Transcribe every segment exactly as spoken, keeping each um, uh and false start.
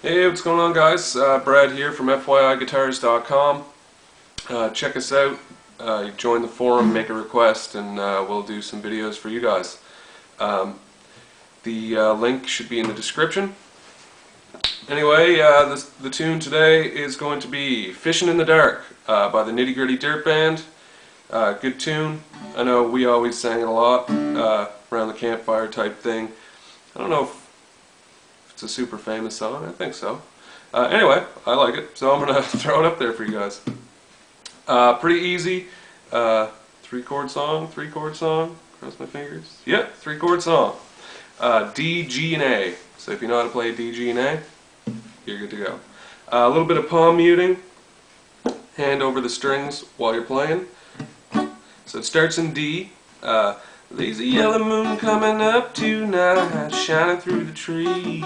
Hey, what's going on, guys? Uh, Brad here from F Y I guitars dot com. Uh, check us out. Uh, join the forum, make a request, and uh, we'll do some videos for you guys. Um, the uh, link should be in the description. Anyway, uh, this, the tune today is going to be Fishing in the Dark uh, by the Nitty Gritty Dirt Band. Uh, good tune. I know we always sang it a lot uh, around the campfire type thing. I don't know if it's a super famous song. I think so. Uh, anyway, I like it, so I'm going to throw it up there for you guys. Uh, pretty easy. Uh, three chord song, three chord song. Cross my fingers. Yep, three chord song. Uh, D, G, and A. So if you know how to play D, G, and A, you're good to go. Uh, a little bit of palm muting. Hand over the strings while you're playing. So it starts in D. Uh, There's a yellow moon coming up tonight, shining through the trees.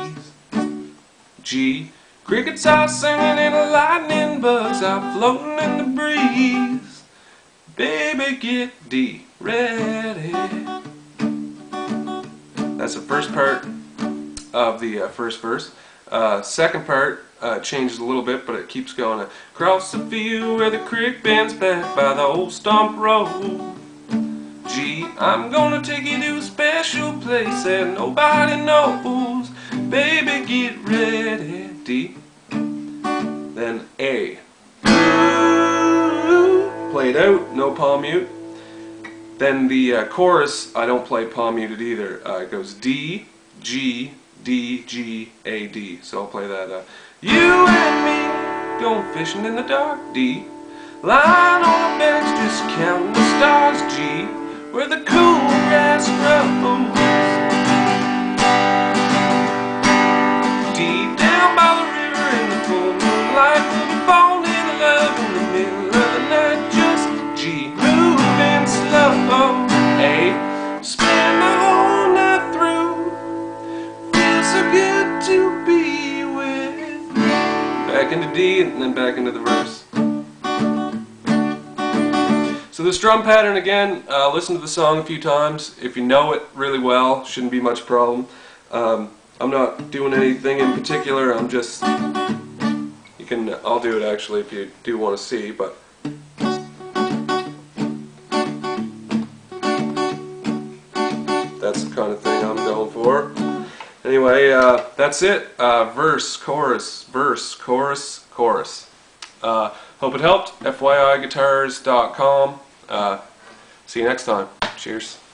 G. Crickets are singing and lightning bugs are floating in the breeze. Baby, get D ready. That's the first part of the uh, first verse. Uh, second part uh, changes a little bit, but it keeps going. Across the field where the creek bends back by the old stump road. G, I'm gonna take you to a special place that nobody knows. Baby, get ready. D. Then A. Play it out, no palm mute. Then the uh, chorus, I don't play palm muted either. Uh, it goes D, G, D, G, A, D. So I'll play that. Uh, you and me going fishing in the dark. D. Lying on a bench just counting the stars. G. Where the cool grass grows. Deep down by the river in the full moonlight, we'll be falling in love in the middle of the night. Just G, moving slow. A, spend the whole night through. Feels so good to be with you. Back into D and then back into the verse. So this drum pattern again, uh, listen to the song a few times. If you know it really well, shouldn't be much problem. Um, I'm not doing anything in particular, I'm just, you can, I'll do it actually if you do want to see, but that's the kind of thing I'm going for. Anyway, uh, that's it. Uh, verse, chorus, verse, chorus, chorus. Uh, hope it helped. F Y I guitars dot com. Uh, see you next time. Cheers.